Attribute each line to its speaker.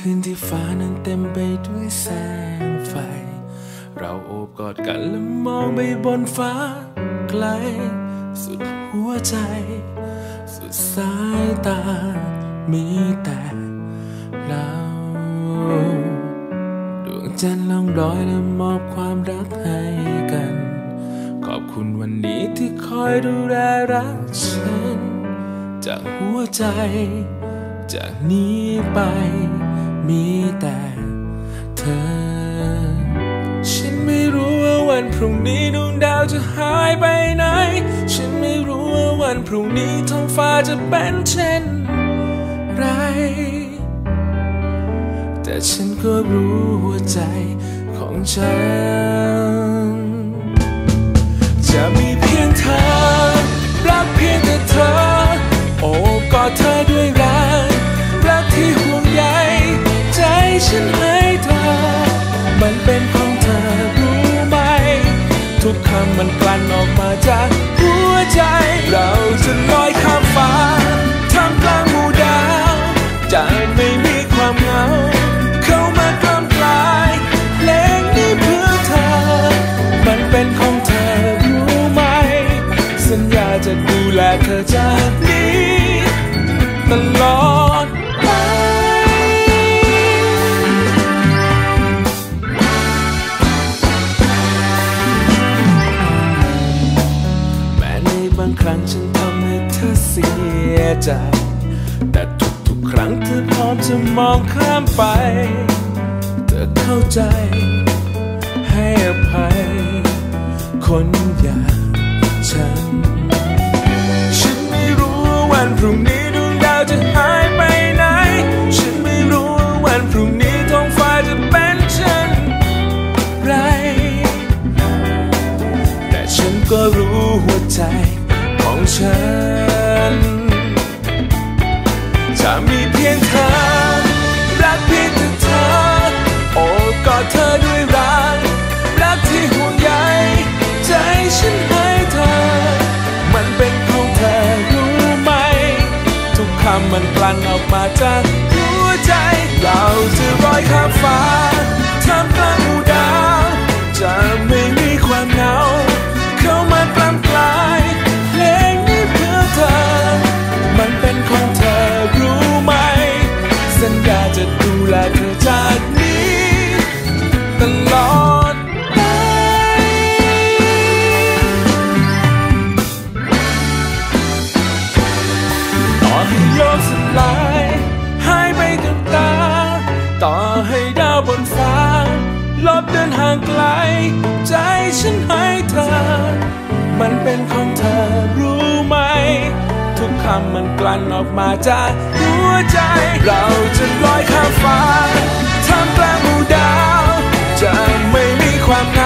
Speaker 1: คืนที่ฟ้านั้นเต็มไปด้วยแสงไฟเราโอบกอดกันและมองไปบนฟ้าไกลสุดหัวใจสุดสายตามีแต่เราดวงจันทร์ล่องลอยและมอบความรักให้กันขอบคุณวันนี้ที่คอยดูแลรักฉันจากหัวใจจากนี้ไปมีแต่เธอฉันไม่รู้ว่าวันพรุ่งนี้ดวงดาวจะหายไปไหนฉันไม่รู้ว่าวันพรุ่งนี้ท้องฟ้าจะเป็นเช่นไรแต่ฉันก็รู้หัวใจของฉันจะมีเพียงเธอรักเพียงแต่เธอโอบกอดเธอด้วยรักที่ห่วงใยใจฉันให้เธอมันเป็นของเธอรู้ไหมทุกคำมันกลั่นออกมาจากหัวใจเราจะลอยข้ามฟ้าท่ามกลางหมู่ดาวจะไม่มีความเหงาเข้ามากล้ำกลายเพลงนี้เพื่อเธอมันเป็นของเธอรู้ไหมสัญญาจะดูแลเธอจากนี้ตลอดไปแม้ในบางครั้งฉันทำให้เธอเสียใจแต่ทุกๆครั้งเธอพร้อมจะมองข้ามไปเธอเข้าใจให้อภัยคนอย่างฉันไม่รู้ว่าวันพรุ่งนี้ดวงดาวจะหายไปไหนฉันไม่รู้ว่าวันพรุ่งนี้ท้องฟ้าจะเป็นเช่นไรแต่ฉันก็รู้หัวใจของฉันจะมีเพียงเธอรักเพียงแต่เธอโอบกอดเธอด้วยรักที่ห่วงใยใจฉันให้เธอมันเป็นของเธอรู้ไหมทุกคำมันกลั่นออกมาจากหัวใจเราจะลอยข้ามฟ้าท่ามกลางหมู่ดาวจะไม่มีความเหงาเข้ามากล้ำกลายเพลงนี้เพื่อเธอมันเป็นของเธอรู้ไหมสัญญาจะดูแลเธอจากนี้ตลอดให้โลกสลายหายไปกับตาต่อให้ดาวบนฟ้าลบเดินห่างไกลใจฉันให้เธอมันเป็นของเธอรู้ไหมทุกคำมันกลั่นออกมาจากหัวใจเราจะลอยข้ามฟ้าท่ามกลางหมู่ดาวจะไม่มีความเหงา